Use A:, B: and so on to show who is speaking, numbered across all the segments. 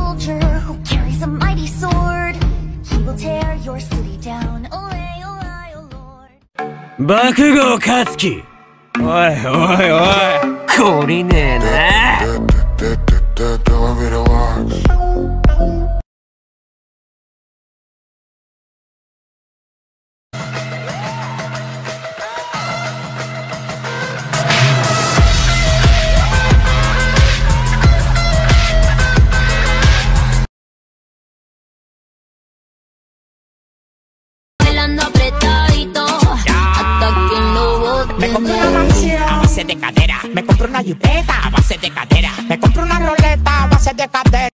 A: soldier who carries a mighty sword. He will tear your city down. Olay, olay, oh Lord.
B: Bakugo Katsuki. Oi, oi, oi. 懲りねえな。
C: Me compro una mansión a base de cadera. Me compro una jipeta a base de cadera. Me compro una roleta a base de cadera.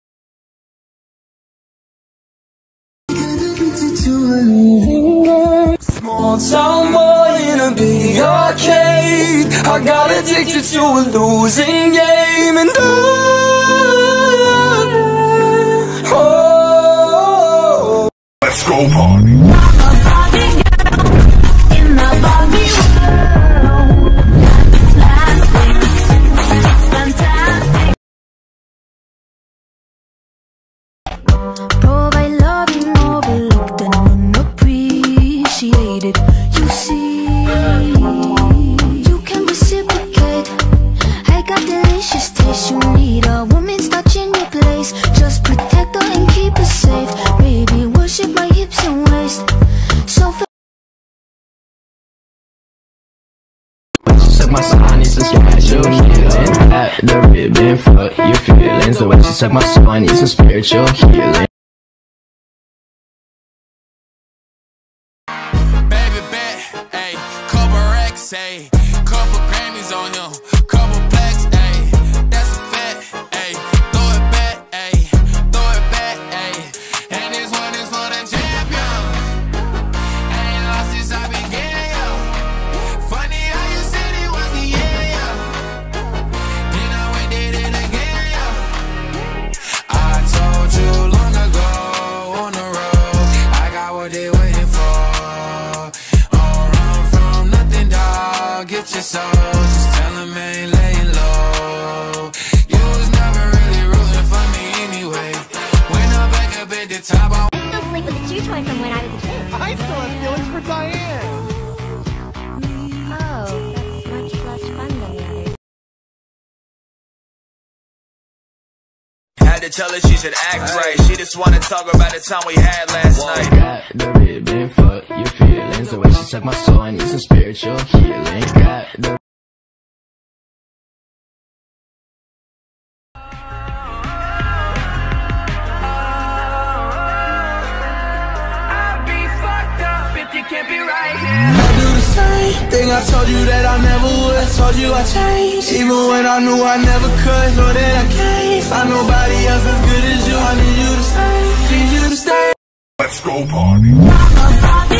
D: Small town boy in a big arcade. I got addicted to a losing game, and oh, let's go party.
A: Provide loving overlooked and unappreciated. You see, you can reciprocate. I got delicious taste. You need a woman's touch in your place. Just protect her and keep her safe. Baby, worship my hips and waist. So
E: suck my soul, need some spiritual healing. At the ribbon, fuck your feelings. The way she suck my soul, I need some spiritual healing.
F: Baby bet, ayy, couple racks, ayy, couple Grammys on him, couple plaques, ayy, that's a fact, ayy, throw it back, ayy, throw it back, ayy, and this one is for the champion. I ain't lost since I began, yo. Funny how you said it was the end, yo. Then I went did it again, yo. I told you long ago on the road, I got what they waiting for. Get your soul, just tell him I ain't laying low. You was never really rooting for me anyway. When I'm back up at the top, I
G: still sleep with a chew toy from when I was a kid.
H: I still have feelings for Diane.
G: Oh, that's much less fun than the others.
I: Had to tell her she should act right. She just wanna talk about the time we had last night.
E: Got the ribbon, fuck your feelings. The way she suck my soul, I need some spiritual healing. Got the
D: can't be right here. I do the same thing I told you that I never would. Told you I changed, even when I knew I never could. Know that I can't find nobody else as good as you. I need you to stay, need you to stay. Let's go party.